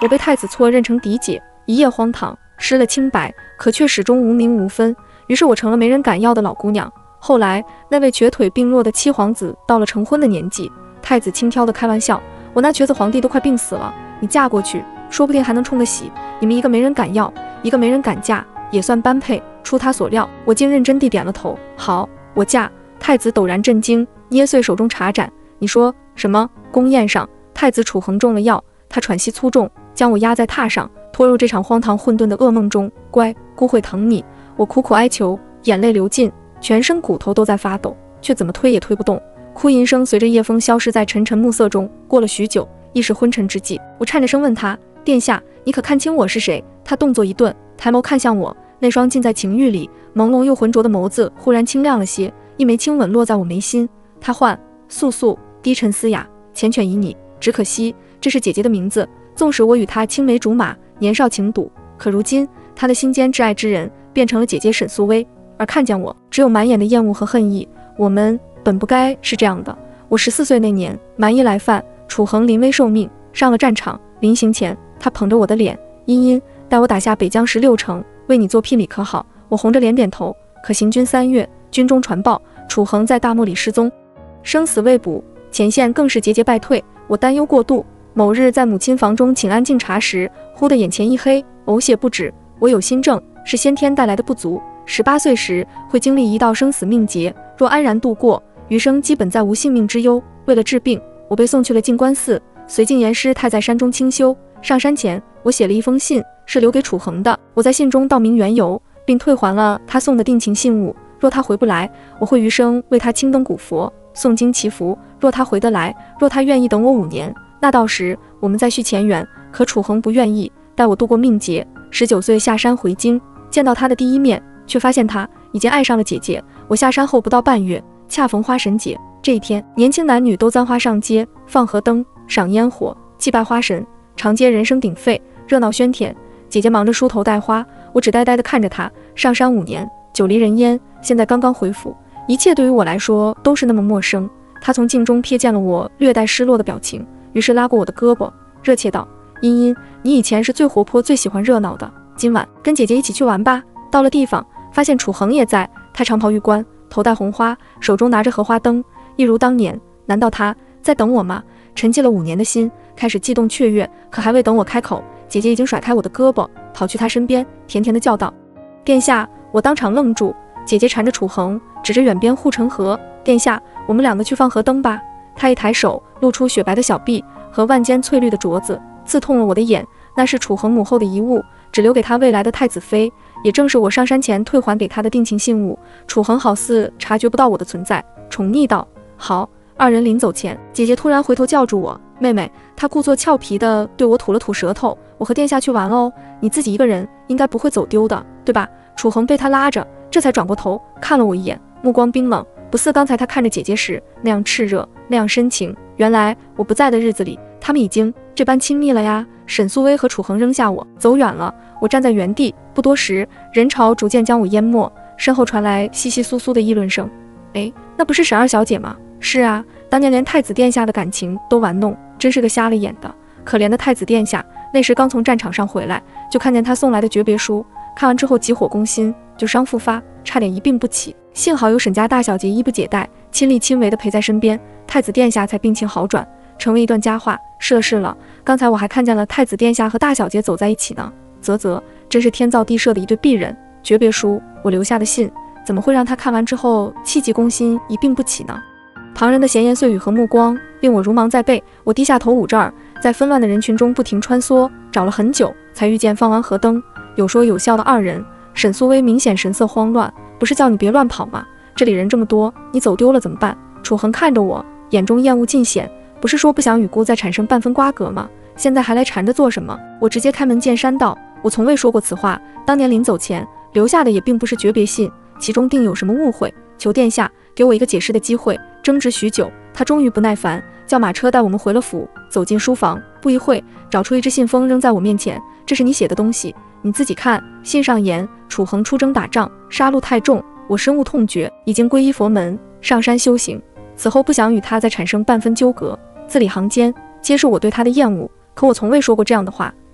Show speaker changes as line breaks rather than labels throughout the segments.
我被太子错认成嫡姐，一夜荒唐，失了清白，可却始终无名无分。于是我成了没人敢要的老姑娘。后来那位瘸腿病弱的七皇子到了成婚的年纪，太子轻佻地开玩笑，我那瘸子皇帝都快病死了，你嫁过去说不定还能冲个喜。你们一个没人敢要，一个没人敢嫁，也算般配。出他所料，我竟认真地点了头，好，我嫁。太子陡然震惊，捏碎手中茶盏，你说什么？宫宴上，太子楚恒中了药，他喘息粗重，将我压在榻上，拖入这场荒唐混沌的噩梦中。乖，姑会疼你。我苦苦哀求，眼泪流尽，全身骨头都在发抖，却怎么推也推不动。哭吟声随着夜风消失在沉沉暮色中。过了许久，亦是昏沉之际，我颤着声问他，殿下，你可看清我是谁？他动作一顿，抬眸看向我，那双浸在情欲里朦胧又浑浊的眸子忽然清亮了些，一枚轻吻落在我眉心。他唤素素，低沉嘶哑，缱绻旖旎。只可惜这是姐姐的名字，纵使我与她青梅竹马，年少情笃，可如今她的心间挚爱之人变成了姐姐沈素薇，而看见我只有满眼的厌恶和恨意。我们本不该是这样的。我14岁那年，蛮夷来犯，楚恒临危受命上了战场，临行前他捧着我的脸，茵茵，待我打下北疆16城，为你做聘礼可好？我红着脸点头。可行军3月，军中传报楚恒在大漠里失踪，生死未卜，前线更是节节败退。我担忧过度，某日在母亲房中请安敬茶时，忽的眼前一黑，呕血不止。我有心症，是先天带来的不足。18岁时会经历一道生死命劫，若安然度过，余生基本再无性命之忧。为了治病，我被送去了静观寺，随敬言师太在山中清修。上山前，我写了一封信，是留给楚恒的。我在信中道明缘由，并退还了他送的定情信物。若他回不来，我会余生为他青灯古佛，诵经祈福。若他回得来，若他愿意等我5年，那到时我们再续前缘。可楚恒不愿意，待我度过命劫。19岁下山回京，见到他的第一面，却发现他已经爱上了姐姐。我下山后不到半月，恰逢花神节。这一天，年轻男女都簪花上街，放河灯，赏烟火，祭拜花神，长街人声鼎沸，热闹喧天。姐姐忙着梳头戴花，我只呆呆地看着她。上山5年，久离人烟，现在刚刚回府，一切对于我来说都是那么陌生。她从镜中瞥见了我略带失落的表情，于是拉过我的胳膊，热切道：茵茵，你以前是最活泼最喜欢热闹的，今晚跟姐姐一起去玩吧。到了地方，发现楚恒也在，他长袍玉冠，头戴红花，手中拿着荷花灯，一如当年。难道他在等我吗？沉寂了5年的心开始悸动雀跃，可还未等我开口，姐姐已经甩开我的胳膊，跑去他身边，甜甜地叫道：殿下！我当场愣住，姐姐缠着楚恒，指着远边护城河：殿下，我们2个去放河灯吧。他一抬手，露出雪白的小臂和万间翠绿的镯子，刺痛了我的眼。那是楚恒母后的遗物，只留给他未来的太子妃，也正是我上山前退还给他的定情信物。楚恒好似察觉不到我的存在，宠溺道：好。2人临走前，姐姐突然回头叫住我：妹妹。她故作俏皮地对我吐了吐舌头：我和殿下去玩了哦，你自己一个人应该不会走丢的，对吧？楚恒被她拉着，这才转过头看了我一眼，目光冰冷，不似刚才他看着姐姐时那样炽热，那样深情。原来我不在的日子里，他们已经这般亲密了呀。沈素薇和楚恒扔下我走远了，我站在原地。不多时，人潮逐渐将我淹没，身后传来窸窸窣窣的议论声：哎，那不是沈二小姐吗？是啊，当年连太子殿下的感情都玩弄，真是个瞎了眼的。可怜的太子殿下，那时刚从战场上回来，就看见他送来的诀别书，看完之后急火攻心，旧伤复发，差点一病不起。幸好有沈家大小姐衣不解带，亲力亲为的陪在身边，太子殿下才病情好转，成为一段佳话。是了，刚才我还看见了太子殿下和大小姐走在一起呢。真是天造地设的一对璧人。诀别书，我留下的信，怎么会让他看完之后气急攻心，一病不起呢？旁人的闲言碎语和目光令我如芒在背，我低下头捂着耳，在纷乱的人群中不停穿梭，找了很久才遇见放完河灯有说有笑的2人。沈素薇明显神色慌乱：不是叫你别乱跑吗？这里人这么多，你走丢了怎么办？楚恒看着我，眼中厌恶尽显：不是说不想与姑再产生半分瓜葛吗？现在还来缠着做什么？我直接开门见山道：我从未说过此话，当年临走前留下的也并不是诀别信，其中定有什么误会，求殿下给我一个解释的机会。争执许久，他终于不耐烦，叫马车带我们回了府。走进书房，不一会，找出一只信封扔在我面前：这是你写的东西，你自己看。信上言，楚恒出征打仗，杀戮太重，我深恶痛绝，已经皈依佛门，上山修行。此后不想与他再产生半分纠葛。字里行间皆是我对他的厌恶，可我从未说过这样的话。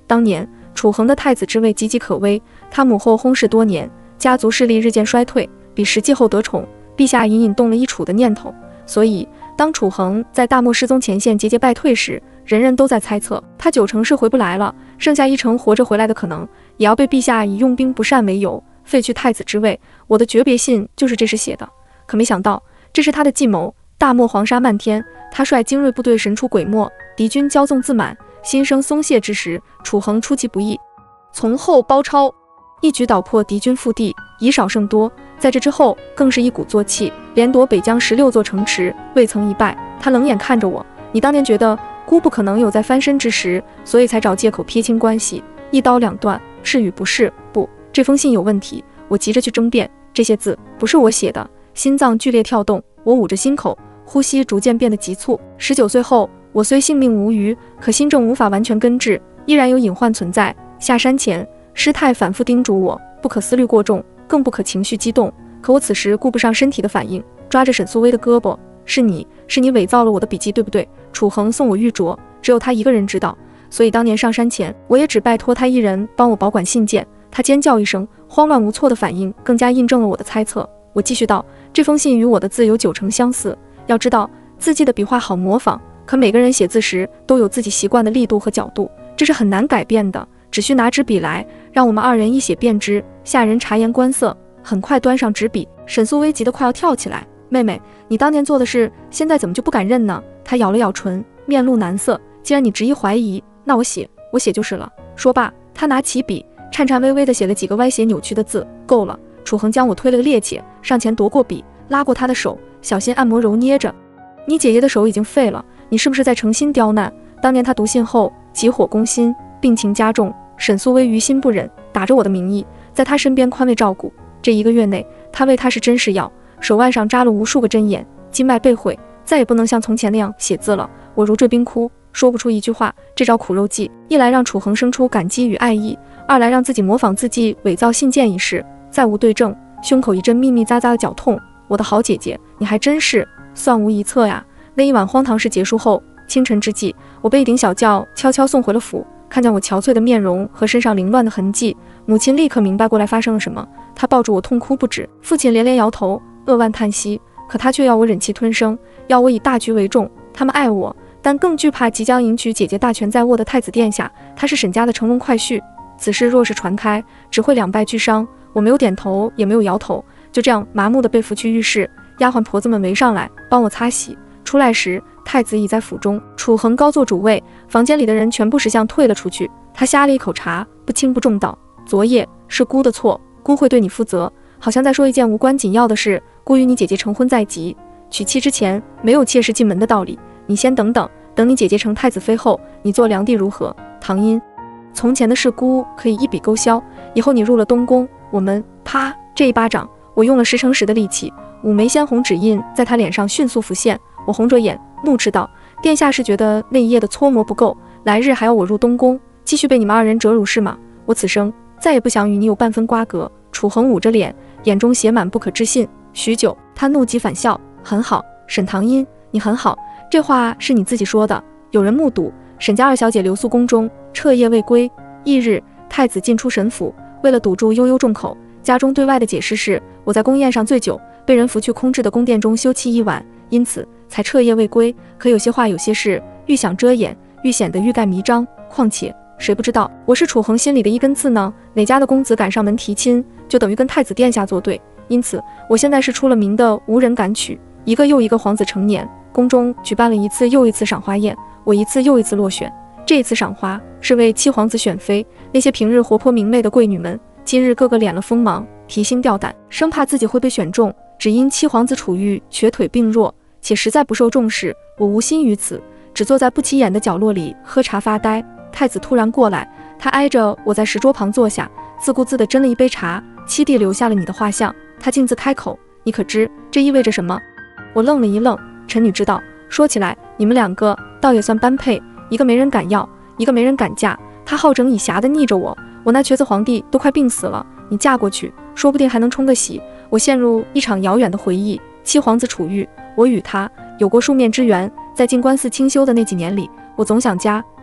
当年楚恒的太子之位岌岌可危，他母后薨逝多年，家族势力日渐衰退，比实际后得宠，陛下隐隐动了一楚的念头。所以当楚恒在大漠失踪前线节节败退时，人人都在猜测他9成是回不来了，剩下1成活着回来的可能，也要被陛下以用兵不善为由废去太子之位。我的诀别信就是这时写的，可没想到这是他的计谋。大漠黄沙漫天，他率精锐部队神出鬼没，敌军骄纵自满，心生松懈之时，楚恒出其不意，从后包抄，一举捣破敌军腹地，以少胜多。在这之后更是一鼓作气，连夺北疆16座城池，未曾一败。他冷眼看着我，你当年觉得孤不可能有再翻身之时，所以才找借口撇清关系，一刀两断，是与不是？不，这封信有问题。我急着去争辩，这些字不是我写的。心脏剧烈跳动，我捂着心口，呼吸逐渐变得急促。19岁后，我虽性命无虞，可心症无法完全根治，依然有隐患存在。下山前，师太反复叮嘱我，不可思虑过重，更不可情绪激动。可我此时顾不上身体的反应，抓着沈素薇的胳膊，是你伪造了我的笔记，对不对？楚恒送我玉镯，只有他一个人知道，所以当年上山前，我也只拜托他一人帮我保管信件。他尖叫一声，慌乱无措的反应更加印证了我的猜测。我继续道，这封信与我的字有9成相似。要知道，字迹的笔画好模仿，可每个人写字时都有自己习惯的力度和角度，这是很难改变的。只需拿支笔来，让我们2人一写便知。下人察言观色，很快端上纸笔。沈素薇急得快要跳起来，妹妹，你当年做的事，现在怎么就不敢认呢？她咬了咬唇，面露难色。既然你执意怀疑，那我写就是了。说罢，她拿起笔，颤颤巍巍地写了几个歪斜扭曲的字。够了！楚恒将我推了个趔趄，上前夺过笔，拉过他的手，小心按摩揉捏着。你姐姐的手已经废了，你是不是在诚心刁难？当年她读信后急火攻心，病情加重，沈素薇于心不忍，打着我的名义在她身边宽慰照顾。这1个月内，她喂她是真是药，手腕上扎了无数个针眼，经脉被毁，再也不能像从前那样写字了。我如坠冰窟，说不出一句话。这招苦肉计，一来让楚恒生出感激与爱意，二来让自己模仿字迹伪造信件一事再无对证，胸口一阵密密匝匝的绞痛。我的好姐姐，你还真是算无一策呀！那一晚荒唐事结束后，清晨之际，我被一顶小轿悄悄送回了府。看见我憔悴的面容和身上凌乱的痕迹，母亲立刻明白过来发生了什么，她抱住我痛哭不止。父亲连连摇头，扼腕叹息，可他却要我忍气吞声，要我以大局为重。他们爱我，但更惧怕即将迎娶姐姐大权在握的太子殿下，他是沈家的乘龙快婿。此事若是传开，只会两败俱伤。我没有点头，也没有摇头，就这样麻木地被扶去浴室。丫鬟婆子们围上来帮我擦洗。出来时，太子已在府中，楚恒高坐主位，房间里的人全部识相退了出去。他呷了一口茶，不轻不重道：“昨夜是姑的错，姑会对你负责。”好像在说一件无关紧要的事。姑与你姐姐成婚在即，娶妻之前没有妾室进门的道理。你先等等，等你姐姐成太子妃后，你做良娣如何？唐音，从前的事姑可以一笔勾销。以后你入了东宫，我们啪这一巴掌，我用了10乘10的力气，5枚鲜红指印在他脸上迅速浮现。我红着眼怒斥道：“殿下是觉得那一夜的搓磨不够，来日还要我入东宫，继续被你们2人折辱是吗？我此生再也不想与你有半分瓜葛。”楚恒捂着脸，眼中写满不可置信。许久，他怒极反笑：“很好，沈唐音，你很好。这话是你自己说的。有人目睹沈家2小姐留宿宫中，彻夜未归。翌日，太子进出沈府，为了堵住悠悠众口，家中对外的解释是我在宫宴上醉酒，被人扶去空置的宫殿中休憩一晚，因此才彻夜未归。可有些话有些事，愈想遮掩，愈显得欲盖弥彰。况且谁不知道我是楚恒心里的一根刺呢？哪家的公子敢上门提亲，就等于跟太子殿下作对。因此我现在是出了名的无人敢娶。一个又一个皇子成年，宫中举办了一次又一次赏花宴，我一次又一次落选。这一次赏花是为7皇子选妃，那些平日活泼明媚的贵女们，今日个个敛了锋芒，提心吊胆，生怕自己会被选中。只因7皇子楚玉瘸腿病弱，且实在不受重视，我无心于此，只坐在不起眼的角落里喝茶发呆。太子突然过来，他挨着我在石桌旁坐下，自顾自地斟了一杯茶。七弟留下了你的画像。他径自开口：“你可知这意味着什么？”我愣了一愣，臣女知道。说起来，你们2个倒也算般配，一个没人敢要，一个没人敢嫁。他好整以暇地逆着我，我那瘸子皇帝都快病死了，你嫁过去，说不定还能冲个喜。我陷入一场遥远的回忆。7皇子楚玉，我与他有过数面之缘，在静观寺清修的那几年里，我总想家，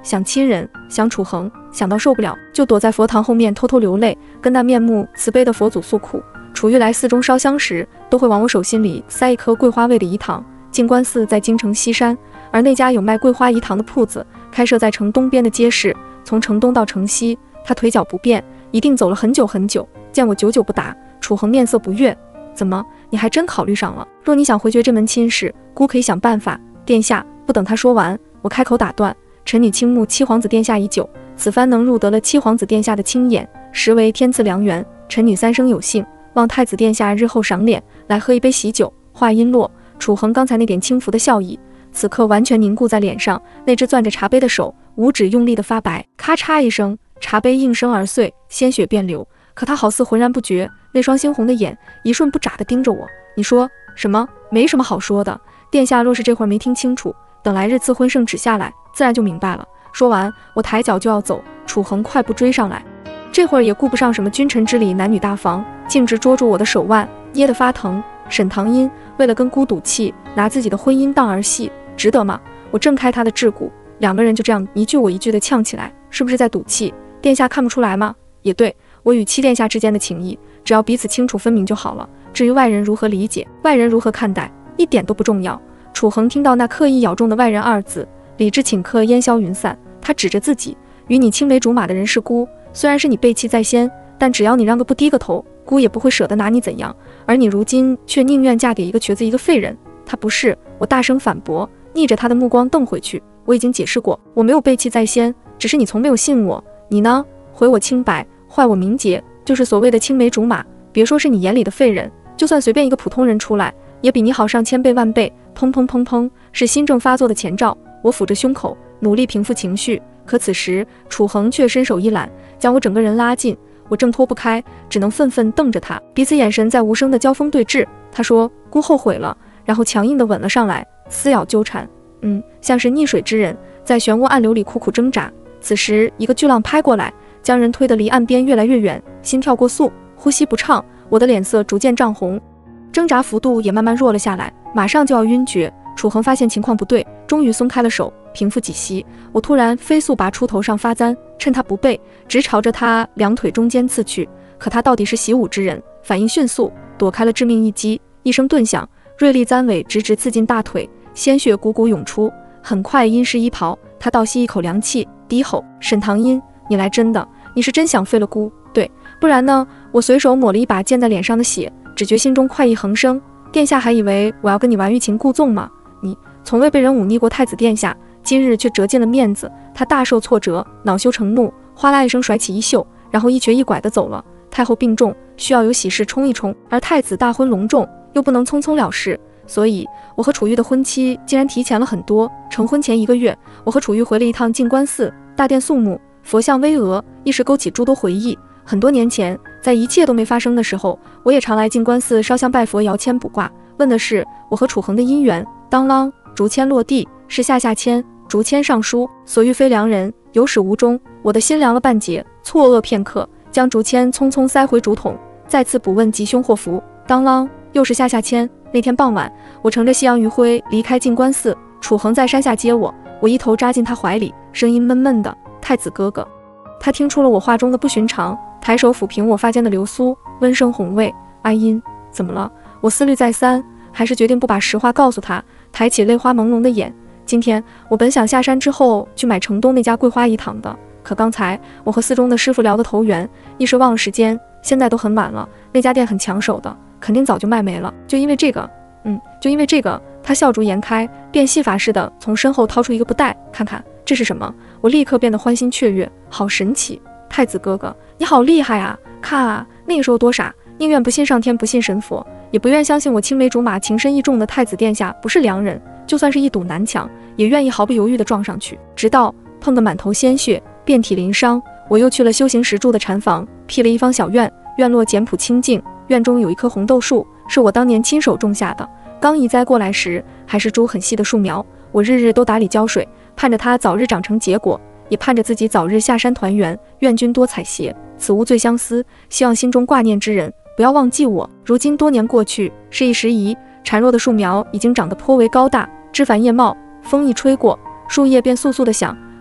想亲人，想楚恒，想到受不了，就躲在佛堂后面偷偷流泪，跟那面目慈悲的佛祖诉苦。楚玉来寺中烧香时，都会往我手心里塞一颗桂花味的饴糖。静观寺在京城西山，而那家有卖桂花饴糖的铺子，开设在城东边的街市。从城东到城西，他腿脚不便，一定走了很久很久。见我久久不答，楚恒面色不悦：“怎么，你还真考虑上了？若你想回绝这门亲事，姑可以想办法。”殿下，不等他说完，我开口打断：“臣女倾慕七皇子殿下已久，此番能入得了七皇子殿下的青眼，实为天赐良缘。臣女三生有幸，望太子殿下日后赏脸，来喝一杯喜酒。”话音落，楚恒刚才那点轻浮的笑意，此刻完全凝固在脸上，那只攥着茶杯的手，五指用力的发白，咔嚓一声，茶杯应声而碎，鲜血便流。可他好似浑然不觉，那双猩红的眼一瞬不眨地盯着我。你说什么？没什么好说的。殿下若是这会儿没听清楚，等来日赐婚圣旨下来，自然就明白了。说完，我抬脚就要走，楚恒快步追上来，这会儿也顾不上什么君臣之礼、男女大防，径直捉住我的手腕，捏得发疼。沈唐音为了跟姑赌气，拿自己的婚姻当儿戏，值得吗？我挣开他的桎梏，两个人就这样一句我一句的呛起来，是不是在赌气？殿下看不出来吗？也对，我与七殿下之间的情谊，只要彼此清楚分明就好了。至于外人如何理解，外人如何看待，一点都不重要。楚恒听到那刻意咬中的外人二字，理智顷刻烟消云散。他指着自己：“与你青梅竹马的人是姑，虽然是你背弃在先，但只要你让个不低个头，姑也不会舍得拿你怎样。而你如今却宁愿嫁给一个瘸子一个废人。”他不是，我大声反驳，逆着他的目光瞪回去。我已经解释过，我没有背弃在先，只是你从没有信我。你呢？毁我清白，坏我名节，就是所谓的青梅竹马。别说是你眼里的废人，就算随便一个普通人出来，也比你好上千倍万倍。砰砰砰砰，是心症发作的前兆。我抚着胸口，努力平复情绪。可此时楚恒却伸手一揽，将我整个人拉近，我挣脱不开，只能愤愤瞪着他，彼此眼神在无声的交锋对峙。他说：“姑后悔了。”然后强硬地吻了上来，撕咬纠缠，像是溺水之人在漩涡暗流里苦苦挣扎。此时一个巨浪拍过来，将人推得离岸边越来越远，心跳过速，呼吸不畅，我的脸色逐渐涨红，挣扎幅度也慢慢弱了下来，马上就要晕厥。楚恒发现情况不对，终于松开了手，平复几息。我突然飞速拔出头上发簪，趁他不备，直朝着他两腿中间刺去。可他到底是习武之人，反应迅速，躲开了致命一击。一声顿响，锐利簪尾直直刺进大腿，鲜血汩汩涌出，很快阴湿衣袍。他倒吸一口凉气，低吼：“沈唐音，你来真的？你是真想废了姑？对，不然呢？”我随手抹了一把溅在脸上的血，只觉心中快意横生。殿下还以为我要跟你玩欲擒故纵吗？你从未被人忤逆过太子殿下，今日却折尽了面子。他大受挫折，恼羞成怒，哗啦一声甩起衣袖，然后一瘸一拐地走了。太后病重，需要有喜事冲一冲，而太子大婚隆重，又不能匆匆了事，所以我和楚玉的婚期竟然提前了很多。成婚前1个月，我和楚玉回了一趟静观寺，大殿肃穆，佛像巍峨，一时勾起诸多回忆。很多年前，在一切都没发生的时候，我也常来静观寺烧香拜佛、摇签卜卦，问的是我和楚恒的姻缘。当啷，竹签落地，是下签，竹签上书：“所遇非良人，有始无终。”我的心凉了半截，错愕片刻，将竹签匆匆塞回竹筒，再次卜问吉凶祸福。当啷，又是下签。那天傍晚，我乘着夕阳余晖离开静观寺，楚恒在山下接我，我一头扎进他怀里，声音闷闷的：“太子哥哥。”他听出了我话中的不寻常，抬手抚平我发间的流苏，温声哄慰：“阿音，怎么了？”我思虑再三，还是决定不把实话告诉他，抬起泪花朦胧的眼。今天我本想下山之后去买城东那家桂花饴糖的，可刚才我和寺中的师傅聊得投缘，一时忘了时间，现在都很晚了，那家店很抢手的，肯定早就卖没了。就因为这个，他笑逐颜开，变戏法似的从身后掏出一个布袋，看看这是什么。我立刻变得欢欣雀跃，好神奇！太子哥哥，你好厉害啊！看啊，那个时候多傻，宁愿不信上天，不信神佛，也不愿相信我青梅竹马、情深意重的太子殿下不是良人，就算是一堵南墙，也愿意毫不犹豫地撞上去，直到碰得满头鲜血，遍体鳞伤。我又去了修行时住的禅房，辟了一方小院，院落简朴清静，院中有一棵红豆树，是我当年亲手种下的，刚移栽过来时还是株很细的树苗。我日日都打理浇水，盼着它早日长成结果，也盼着自己早日下山团圆，愿君多采撷，此物最相思，希望心中挂念之人不要忘记我。如今多年过去，事已时移，孱弱的树苗已经长得颇为高大，枝繁叶茂，风一吹过，树叶便簌簌地响，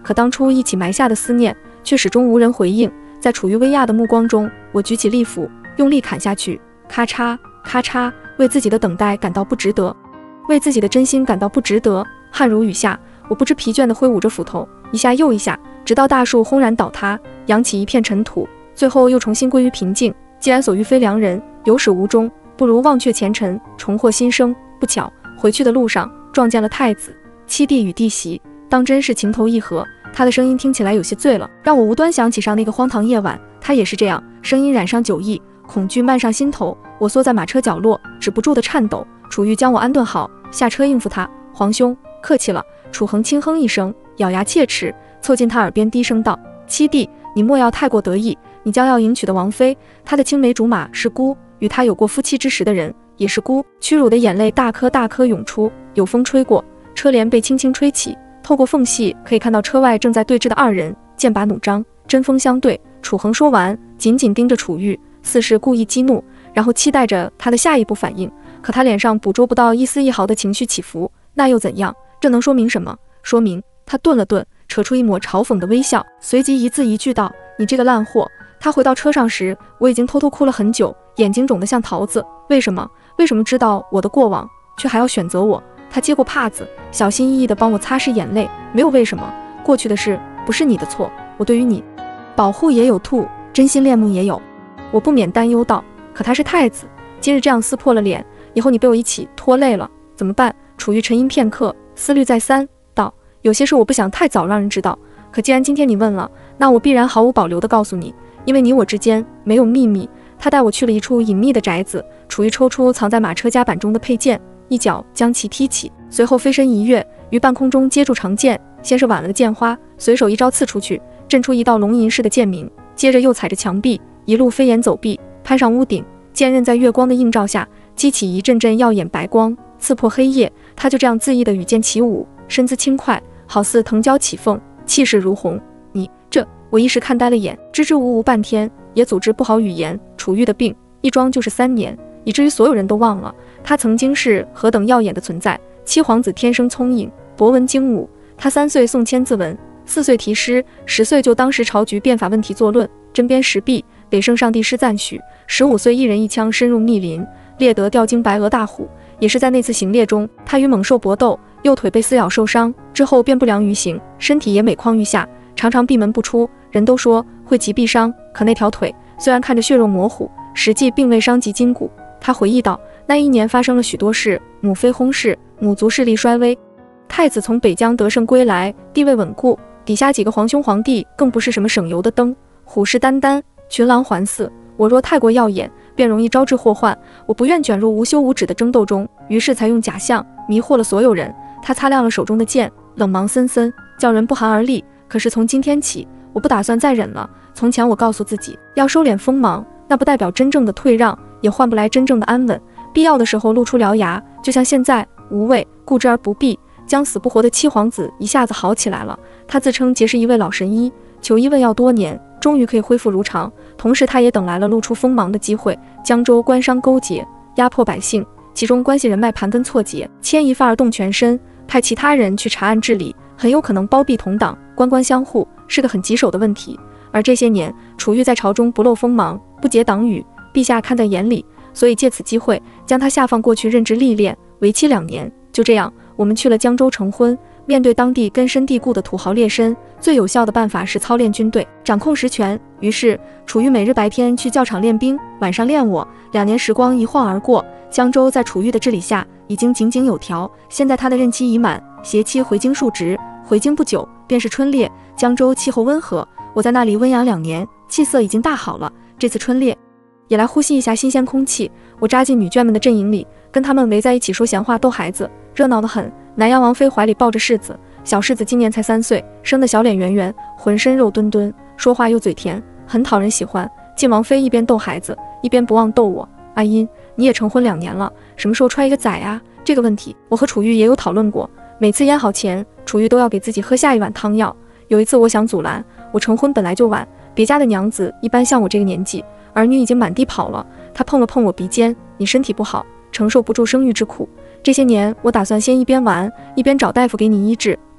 可当初一起埋下的思念，却始终无人回应。在楚玉威亚的目光中，我举起利斧，用力砍下去，咔嚓咔嚓，为自己的等待感到不值得，为自己的真心感到不值得。汗如雨下，我不知疲倦地挥舞着斧头，一下又一下，直到大树轰然倒塌，扬起一片尘土，最后又重新归于平静。既然所遇非良人，有始无终，不如忘却前尘，重获新生。不巧，回去的路上撞见了太子。七弟与弟媳当真是情投意合。他的声音听起来有些醉了，让我无端想起上那个荒唐夜晚，他也是这样，声音染上酒意，恐惧漫上心头。我缩在马车角落，止不住的颤抖。楚玉将我安顿好，下车应付他。皇兄，客气了。楚恒轻哼一声，咬牙切齿，凑近他耳边低声道：七弟，你莫要太过得意，你将要迎娶的王妃，她的青梅竹马是孤，与她有过夫妻之实的人也是孤。屈辱的眼泪大颗大颗涌出，有风吹过，车帘被轻轻吹起，透过缝隙可以看到车外正在对峙的二人，剑拔弩张，针锋相对。楚恒说完，紧紧盯着楚玉，似是故意激怒，然后期待着他的下一步反应。可他脸上捕捉不到一丝一毫的情绪起伏，那又怎样？这能说明什么？说明……他顿了顿，扯出一抹嘲讽的微笑，随即一字一句道：你这个烂货。他回到车上时，我已经偷偷哭了很久，眼睛肿得像桃子。为什么知道我的过往，却还要选择我？他接过帕子，小心翼翼地帮我擦拭眼泪。没有为什么，过去的事不是你的错，我对于你保护也有度，真心恋慕也有。我不免担忧道。可他是太子，今日这样撕破了脸，以后你被我一起拖累了，怎么办？楚玉沉吟片刻，思虑再三，道：有些事我不想太早让人知道，可既然今天你问了，那我必然毫无保留地告诉你，因为你我之间没有秘密。他带我去了一处隐秘的宅子，楚玉抽出藏在马车夹板中的佩剑，一脚将其踢起，随后飞身一跃，于半空中接住长剑，先是挽了个剑花，随手一招刺出去，震出一道龙吟似的剑鸣，接着又踩着墙壁，一路飞檐走壁，攀上屋顶，剑刃在月光的映照下激起一阵阵耀眼白光，刺破黑夜。他就这样恣意地与剑起舞，身姿轻快，好似藤椒起凤，气势如虹。我一时看呆了眼，支支吾吾半天，也组织不好语言。楚玉的病一装就是3年，以至于所有人都忘了他曾经是何等耀眼的存在。七皇子天生聪颖，博闻精武。他3岁诵千字文，4岁题诗，10岁就当时朝局变法问题作论，针砭时弊，给圣上帝师赞许。15岁一人一枪深入密林，猎得吊睛白额大虎。也是在那次行猎中，他与猛兽搏斗，右腿被撕咬受伤，之后便不良于行，身体也每况愈下，常常闭门不出。人都说会疾必伤，可那条腿虽然看着血肉模糊，实际并未伤及筋骨。他回忆道，那1年发生了许多事，母妃薨逝，母族势力衰微，太子从北疆得胜归来，地位稳固，底下几个皇兄皇帝更不是什么省油的灯，虎视眈眈，群狼环伺。我若太过耀眼，便容易招致祸患，我不愿卷入无休无止的争斗中，于是才用假象迷惑了所有人。他擦亮了手中的剑，冷芒森森，叫人不寒而栗。可是从今天起，我不打算再忍了。从前我告诉自己要收敛锋芒，那不代表真正的退让，也换不来真正的安稳。必要的时候露出獠牙，就像现在，无畏固执而不避，将死不活的七皇子一下子好起来了。他自称结识一位老神医，求医问药多年，终于可以恢复如常。同时他也等来了露出锋芒的机会。江州官商勾结，压迫百姓，其中关系人脉盘根错节，牵一发而动全身，派其他人去查案治理，很有可能包庇同党，官官相护，是个很棘手的问题。而这些年楚玉在朝中不露锋芒，不结党羽，陛下看在眼里，所以借此机会将他下放过去任职历练，为期2年。就这样，我们去了江州成婚。面对当地根深蒂固的土豪劣绅，最有效的办法是操练军队，掌控实权。于是楚玉每日白天去教场练兵，晚上练我。2年时光一晃而过，江州在楚玉的治理下已经井井有条。现在他的任期已满，携妻回京述职。回京不久便是春猎，江州气候温和，我在那里温养2年，气色已经大好了。这次春猎也来呼吸一下新鲜空气。我扎进女眷们的阵营里，跟他们围在一起说闲话逗孩子，热闹得很。南阳王妃怀里抱着世子，小世子今年才3岁，生得小脸圆圆，浑身肉墩墩，说话又嘴甜，很讨人喜欢。晋王妃一边逗孩子，一边不忘逗我：阿英，你也成婚2年了，什么时候揣一个崽啊？这个问题我和楚玉也有讨论过。每次腌好前，楚玉都要给自己喝下一碗汤药。有一次我想阻拦，我成婚本来就晚，别家的娘子一般像我这个年纪，儿女已经满地跑了。他碰了碰我鼻尖：你身体不好，承受不住生育之苦，这些年我打算先一边玩一边找大夫给你医治。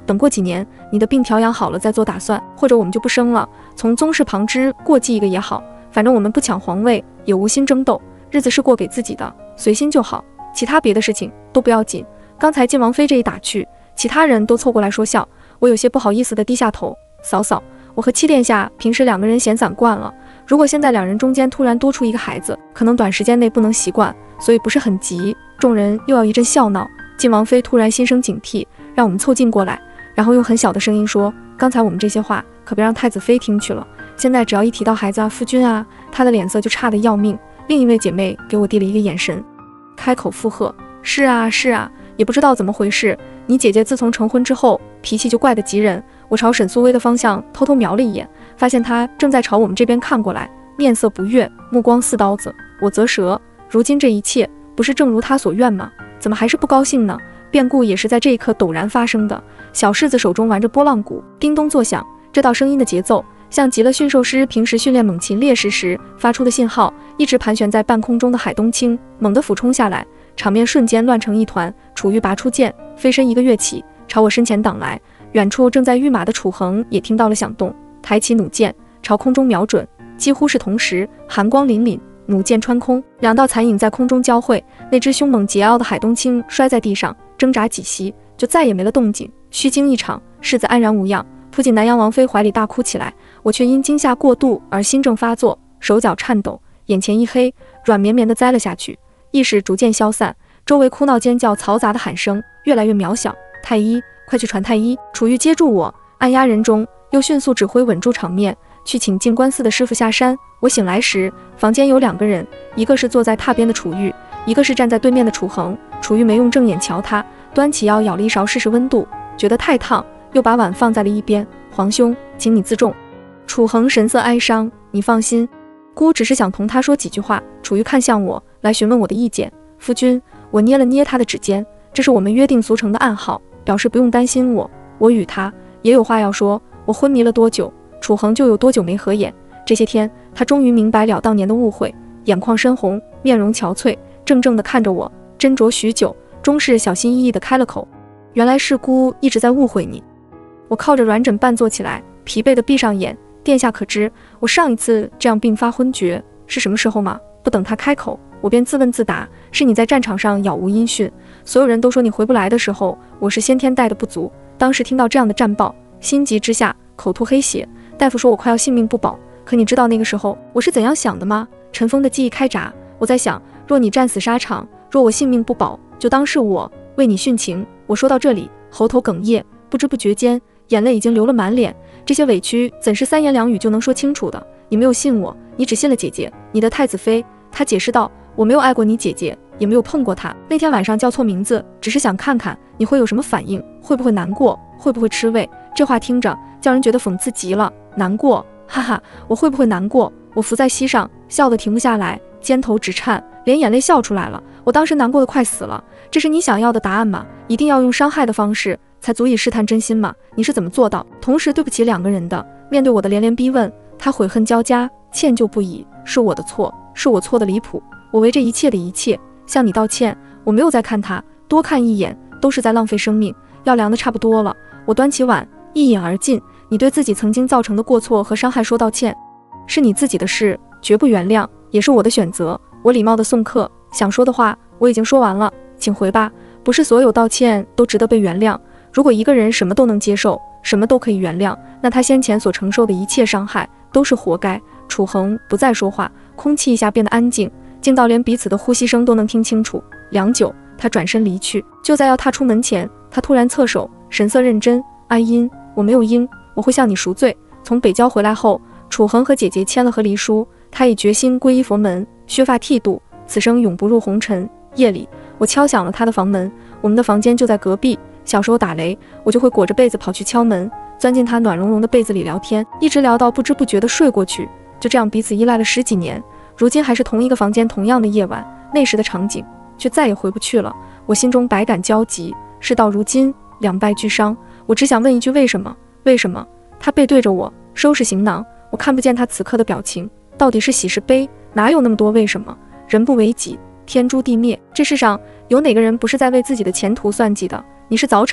等过几年，你的病调养好了再做打算，或者我们就不生了，从宗室旁支过继一个也好，反正我们不抢皇位，也无心争斗，日子是过给自己的，随心就好，其他别的事情都不要紧。刚才晋王妃这一打趣，其他人都凑过来说笑，我有些不好意思地低下头。嫂嫂，我和七殿下平时2个人闲散惯了，如果现在2人中间突然多出一个孩子，可能短时间内不能习惯，所以不是很急。众人又要一阵笑闹，晋王妃突然心生警惕，让我们凑近过来，然后用很小的声音说，刚才我们这些话可别让太子妃听去了，现在只要一提到孩子啊，夫君啊，她的脸色就差得要命。另一位姐妹给我递了一个眼神，开口附和，是啊是啊，也不知道怎么回事，你姐姐自从成婚之后脾气就怪得急人。我朝沈苏薇的方向偷偷瞄了一眼，发现她正在朝我们这边看过来，面色不悦，目光似刀子。我啧舌，如今这一切不是正如她所愿吗？怎么还是不高兴呢？变故也是在这一刻陡然发生的。小柿子手中玩着拨浪鼓，叮咚作响，这道声音的节奏像极了驯兽师平时训练猛禽猎食时发出的信号。一直盘旋在半空中的海东青猛地俯冲下来，场面瞬间乱成一团。楚玉拔出剑，飞身1个跃起，朝我身前挡来。远处正在御马的楚恒也听到了响动，抬起弩箭朝空中瞄准，几乎是同时，寒光凛凛，弩箭穿空，2道残影在空中交汇，那只凶猛桀骜的海东青摔在地上，挣扎几息就再也没了动静。虚惊一场，柿子安然无恙，扑进南阳王妃怀里大哭起来。我却因惊吓过度而心症发作，手脚颤抖，眼前一黑，软绵绵地栽了下去，意识逐渐消散，周围哭闹尖叫嘈杂的喊声越来越渺小。太医，快去传太医！楚玉接住我，按压人中，又迅速指挥稳住场面，去请进官司的师傅下山。我醒来时，房间有2个人，一个是坐在榻边的楚玉，一个是站在对面的楚恒。楚玉没用正眼瞧他，端起腰舀了一勺试试温度，觉得太烫，又把碗放在了一边。皇兄，请你自重。楚恒神色哀伤，你放心，姑只是想同他说几句话。楚玉看向我，来询问我的意见。夫君，我捏了捏他的指尖，这是我们约定俗成的暗号，表示不用担心我。我与他也有话要说。我昏迷了多久，楚恒就有多久没合眼。这些天，他终于明白了当年的误会，眼眶深红，面容憔悴，怔怔地看着我，斟酌许久，终是小心翼翼地开了口：原来是姑一直在误会你。我靠着软枕半坐起来，疲惫地闭上眼。殿下可知我上一次这样病发昏厥是什么时候吗？不等他开口，我便自问自答，是你在战场上杳无音讯，所有人都说你回不来的时候，我是先天带的不足。当时听到这样的战报，心急之下口吐黑血，大夫说我快要性命不保。可你知道那个时候我是怎样想的吗？尘封的记忆开闸，我在想，若你战死沙场，若我性命不保，就当是我为你殉情。我说到这里，喉头哽咽，不知不觉间眼泪已经流了满脸。这些委屈怎是3言2语就能说清楚的？你没有信我，你只信了姐姐，你的太子妃。她解释道，我没有爱过你姐姐，也没有碰过她。那天晚上叫错名字，只是想看看你会有什么反应，会不会难过，会不会吃味。这话听着叫人觉得讽刺极了。难过，哈哈，我会不会难过？我伏在膝上，笑得停不下来，肩头直颤，连眼泪笑出来了。我当时难过的快死了。这是你想要的答案吗？一定要用伤害的方式才足以试探真心吗？你是怎么做到同时对不起2个人的？面对我的连连逼问，他悔恨交加，歉疚不已。是我的错，是我错的离谱，我为这一切的一切向你道歉。我没有再看他，多看一眼都是在浪费生命。药凉的差不多了，我端起碗一饮而尽。你对自己曾经造成的过错和伤害说道歉，是你自己的事，绝不原谅，也是我的选择。我礼貌地送客，想说的话我已经说完了，请回吧。不是所有道歉都值得被原谅。如果一个人什么都能接受，什么都可以原谅，那他先前所承受的一切伤害都是活该。楚恒不再说话，空气一下变得安静，静到连彼此的呼吸声都能听清楚。良久，他转身离去。就在要踏出门前，他突然侧手，神色认真。阿音，我没有因，我会向你赎罪。从北郊回来后，楚恒和姐姐签了和离书，他已决心皈依佛门，削发剃度，此生永不入红尘。夜里，我敲响了他的房门，我们的房间就在隔壁。小时候打雷，我就会裹着被子跑去敲门，钻进他暖融融的被子里聊天，一直聊到不知不觉地睡过去。就这样彼此依赖了10几年，如今还是同一个房间，同样的夜晚，那时的场景却再也回不去了。我心中百感交集，事到如今两败俱伤，我只想问一句：为什么？为什么？他背对着我收拾行囊，我看不见他此刻的表情，到底是喜是悲？哪有那么多为什么？人不为己，天诛地灭。这世上有哪个人不是在为自己的前途算计的？你是早产，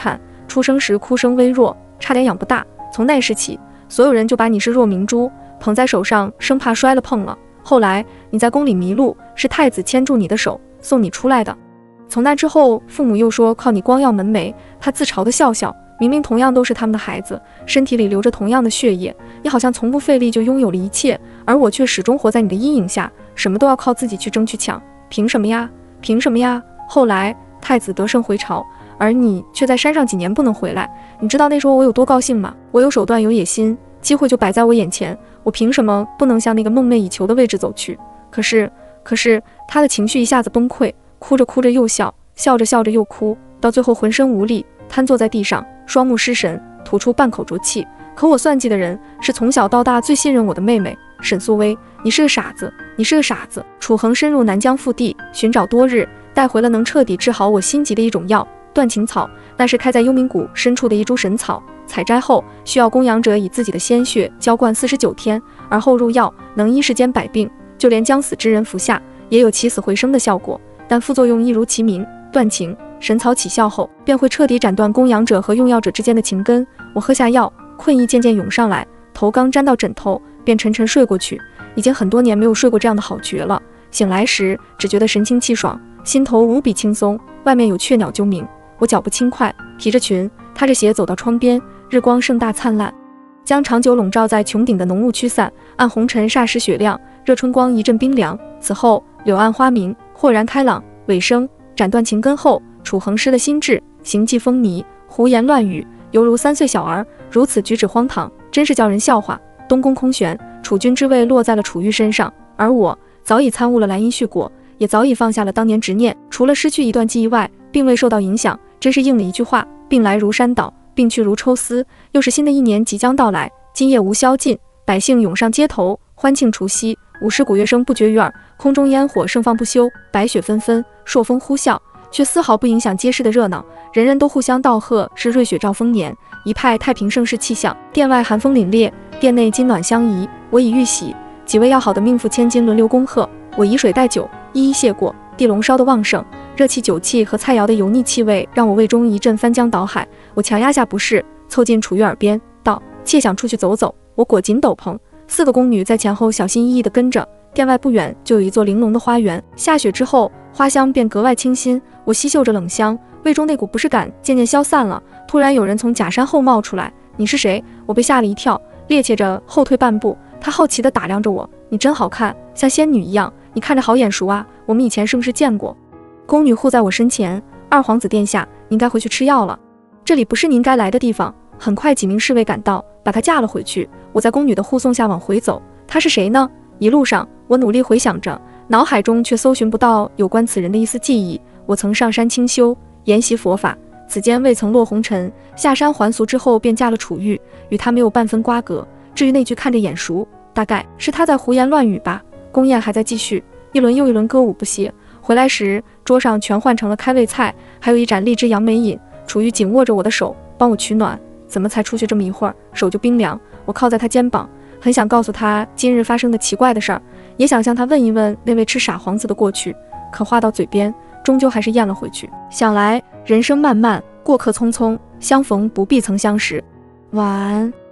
出生时哭声微弱，差点养不大。从那时起，所有人就把你视若明珠，捧在手上，生怕摔了碰了。后来你在宫里迷路，是太子牵住你的手送你出来的。从那之后，父母又说靠你光耀门楣，他自嘲的笑笑。明明同样都是他们的孩子，身体里流着同样的血液，你好像从不费力就拥有了一切，而我却始终活在你的阴影下，什么都要靠自己去争去抢。凭什么呀？凭什么呀？后来太子得胜回朝，而你却在山上几年不能回来。你知道那时候我有多高兴吗？我有手段，有野心，机会就摆在我眼前，我凭什么不能向那个梦寐以求的位置走去？可是他的情绪一下子崩溃，哭着哭着又笑，笑着笑着又哭，到最后浑身无力，瘫坐在地上，双目失神，吐出半口浊气。可我算计的人是从小到大最信任我的妹妹沈素薇。你是个傻子，你是个傻子。楚衡深入南疆腹地，寻找多日，带回了能彻底治好我心疾的一种药——断情草。那是开在幽冥谷深处的一株神草，采摘后需要供养者以自己的鲜血浇灌49天，而后入药，能医世间百病，就连将死之人服下也有起死回生的效果。但副作用一如其名，断情。神草起效后，便会彻底斩断供养者和用药者之间的情根。我喝下药，困意渐渐涌上来，头刚沾到枕头，便沉沉睡过去。已经很多年没有睡过这样的好觉了。醒来时，只觉得神清气爽，心头无比轻松。外面有雀鸟啾鸣，我脚步轻快，提着裙，踏着鞋走到窗边。日光盛大灿烂，将长久笼罩在穹顶的浓雾驱散，暗红尘霎时雪亮，热春光一阵冰凉。此后，柳暗花明，豁然开朗。尾声，斩断情根后，楚衡失了心智，行迹风靡，胡言乱语，犹如3岁小儿，如此举止荒唐，真是叫人笑话。东宫空悬，楚君之位落在了楚玉身上，而我早已参悟了兰因絮果，也早已放下了当年执念，除了失去一段记忆外，并未受到影响。真是应了一句话：病来如山倒，病去如抽丝。又是新的一年即将到来，今夜无宵禁，百姓涌上街头，欢庆除夕。舞狮鼓乐声不绝于耳，空中烟火盛放不休，白雪纷纷，朔风呼啸，却丝毫不影响街市的热闹。人人都互相道贺是瑞雪兆丰年，一派太平盛世气象。殿外寒风凛冽，殿内金暖相宜。我已预喜，几位要好的命妇千金轮流恭贺。我以水代酒，一一谢过。地龙烧的旺盛，热气酒气和菜肴的油腻气味让我胃中一阵翻江倒海。我强压下不适，凑近楚玉耳边道：妾想出去走走。我裹紧斗篷，4个宫女在前后小心翼翼地跟着。殿外不远就有一座玲珑的花园，下雪之后，花香便格外清新。我吸嗅着冷香，胃中那股不适感渐渐消散了。突然有人从假山后冒出来：你是谁？我被吓了一跳，趔趄着后退半步。他好奇地打量着我：你真好看，像仙女一样。你看着好眼熟啊，我们以前是不是见过？宫女护在我身前：二皇子殿下，您该回去吃药了，这里不是您该来的地方。很快几名侍卫赶到，把她架了回去。我在宫女的护送下往回走。她是谁呢？一路上我努力回想着，脑海中却搜寻不到有关此人的一丝记忆。我曾上山清修，研习佛法，此间未曾落红尘。下山还俗之后便嫁了楚玉，与他没有半分瓜葛。至于那句看着眼熟，大概是他在胡言乱语吧。宫宴还在继续，一轮又一轮歌舞不歇。回来时，桌上全换成了开胃菜，还有一盏荔枝杨梅饮。楚玉紧握着我的手，帮我取暖。怎么才出去这么一会儿，手就冰凉？我靠在他肩膀，很想告诉他今日发生的奇怪的事儿，也想向他问一问那位吃傻皇子的过去，可话到嘴边，终究还是咽了回去。想来人生漫漫，过客匆匆，相逢不必曾相识。晚安。